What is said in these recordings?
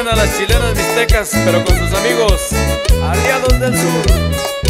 suena las chilenas mixtecas, pero con sus amigos Aliados del Sur.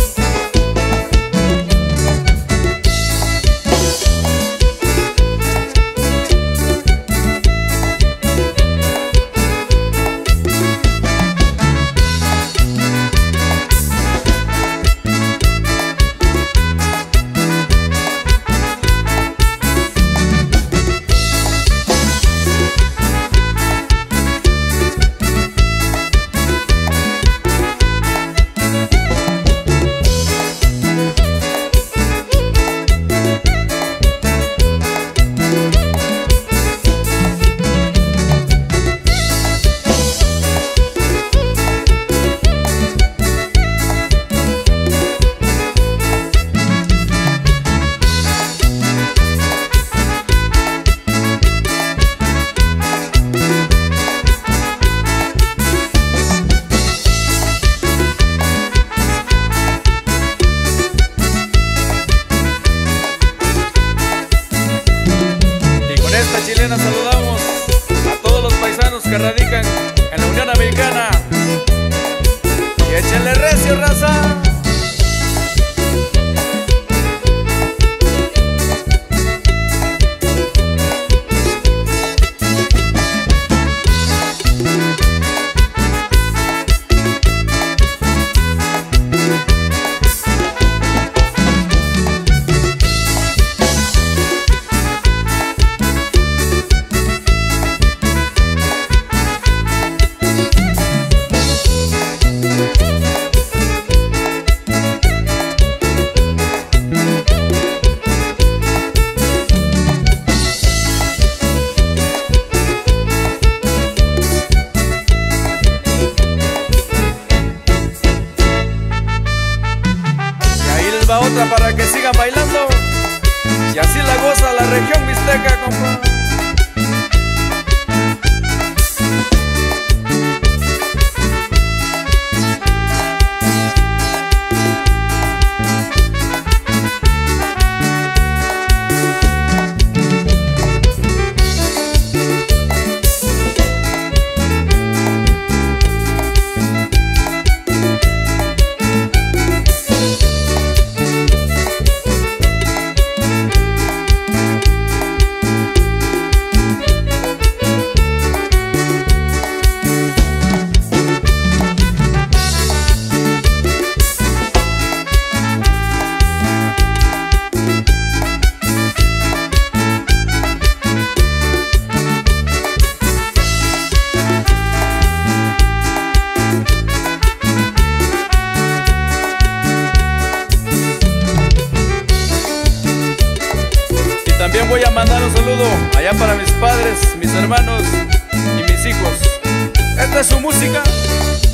Chilenas saludamos a todos los paisanos que radican en la Unión Americana. Y échenle recio, raza. Va otra para que sigan bailando y así la goza la región mixteca, compa. También voy a mandar un saludo allá para mis padres, mis hermanos y mis hijos. Esta es su música.